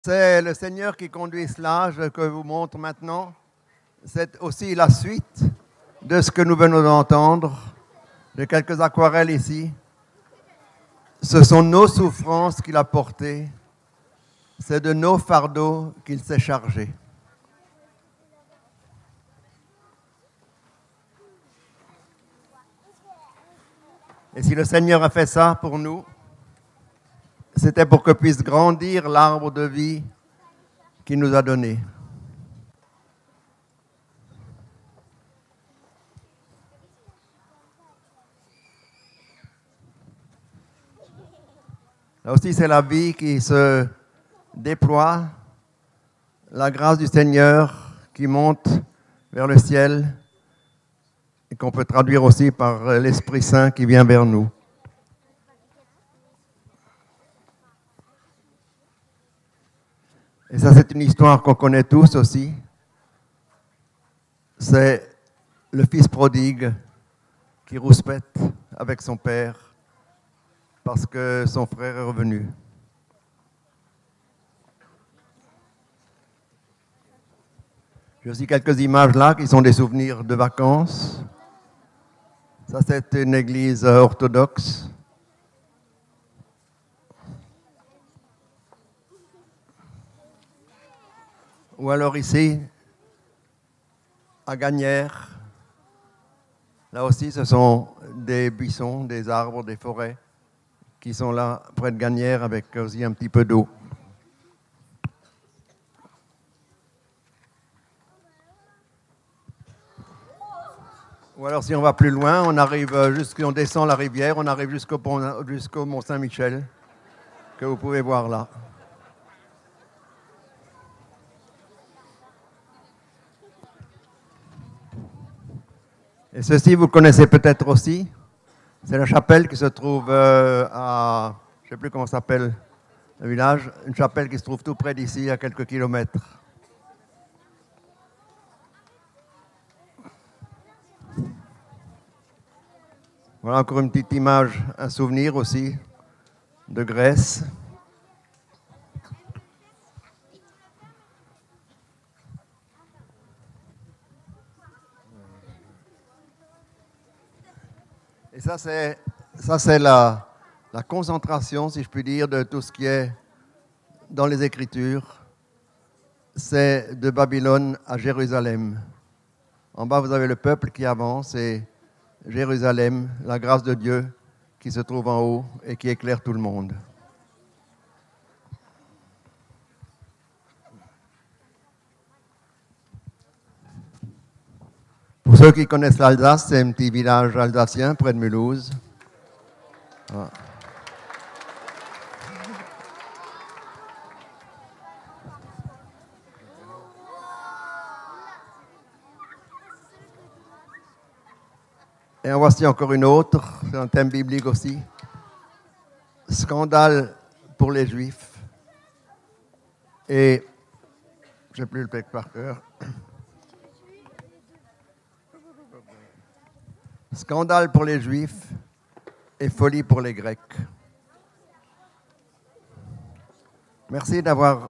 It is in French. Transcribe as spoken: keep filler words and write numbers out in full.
C'est le Seigneur qui conduit cela, je que je vous montre maintenant. C'est aussi la suite de ce que nous venons d'entendre. J'ai quelques aquarelles ici. Ce sont nos souffrances qu'il a portées. C'est de nos fardeaux qu'il s'est chargé. Et si le Seigneur a fait ça pour nous, c'était pour que puisse grandir l'arbre de vie qu'il nous a donné. Là aussi, c'est la vie qui se déploie, la grâce du Seigneur qui monte vers le ciel et qu'on peut traduire aussi par l'Esprit Saint qui vient vers nous. Et ça, c'est une histoire qu'on connaît tous aussi. C'est le fils prodigue qui rouspète avec son père parce que son frère est revenu. J'ai aussi quelques images là qui sont des souvenirs de vacances. Ça, c'est une église orthodoxe. Ou alors ici, à Gagnères, là aussi ce sont des buissons, des arbres, des forêts qui sont là près de Gagnères avec aussi un petit peu d'eau. Ou alors si on va plus loin, on arrive jusqu'on descend la rivière, on arrive jusqu'au pont, jusqu'au Mont Saint-Michel, que vous pouvez voir là. Et ceci, vous connaissez peut-être aussi. C'est la chapelle qui se trouve euh, à, je ne sais plus comment s'appelle le village, une chapelle qui se trouve tout près d'ici, à quelques kilomètres. Voilà encore une petite image, un souvenir aussi de Grèce. Et ça, c'est, ça, c'est la, la concentration, si je puis dire, de tout ce qui est dans les Écritures. C'est de Babylone à Jérusalem. En bas, vous avez le peuple qui avance et Jérusalem, la grâce de Dieu qui se trouve en haut et qui éclaire tout le monde. Pour ceux qui connaissent l'Alsace, c'est un petit village alsacien près de Mulhouse. Voilà. Et en voici encore une autre, c'est un thème biblique aussi. Scandale pour les Juifs. Et, je n'ai plus le texte par cœur. Scandale pour les Juifs et folie pour les Grecs. Merci d'avoir